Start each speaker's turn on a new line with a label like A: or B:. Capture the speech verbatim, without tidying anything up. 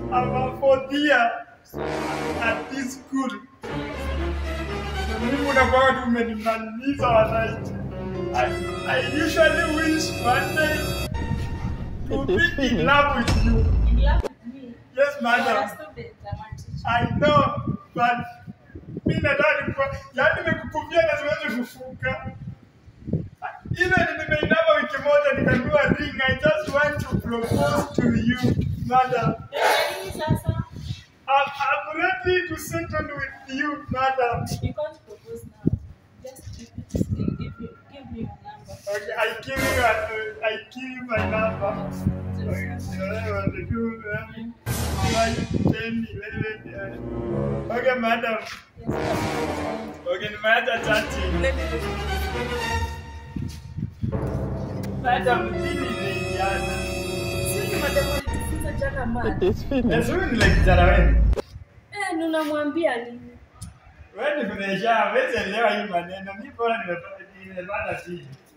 A: I'm a fourth year at this school. Mimi unakuwa tumenimaliza wanaiti. I, I usually wish one day to be in love with you.
B: In love with me?
A: Yes, madam. I know, but mimi nadhani kwa yani nimekukuvia na siwezi kufuka. Even nimeinama wiki moja nikanunua ring. I just want to propose to you, madam. I'm, I'm ready to settle with you, madam.
B: You can't propose now. Just keep it. Give, you, give me your number.
A: Okay, I give you, uh, I give you my number. Okay, so I want to do um, five, ten, eleven, uh, okay, madam.
B: Yes,
A: okay, nimeacha chatting.
B: let me do
A: Madam, hili ni jana.
B: Sisi madam alitufunza jana man.
A: Yes, wewe ni like jana wewe.
B: Eh, ninamwambia nini?
A: Wewe ni kunesha, wewe elewa hii maneno. Mimi bora nimepata nimepata siji.